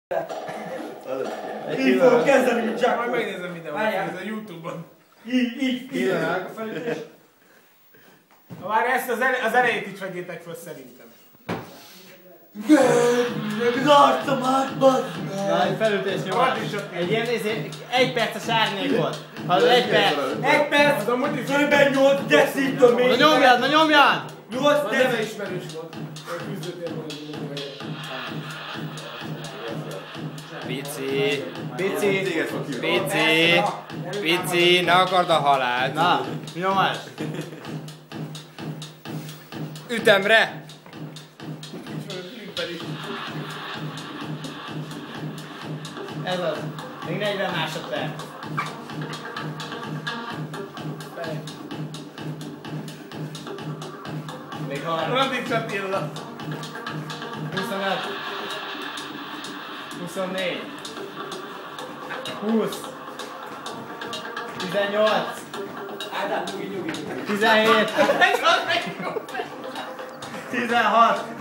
Így fogom kezdeni, mint Jack. Majd megnézem videót, ez a YouTube-on. Így figyelj. Várj, ezt az elejét is vegyétek föl szerintem. Az arcomat, bazd! Na, egy felütés nyomás. Egy ilyen egy perces árnyékot. Ha egy perc. Egy perc! Főben 8 decitől még. Na nyomjad, na nyomjad! 8 A neve ismerős volt. Pici. Pici, ne akard a halált. Na, nyomás. Ütemre! Ez az. Még 40 másodperc. Még 30. Randics Attila. 25. 24. 20. 18. 17. 16.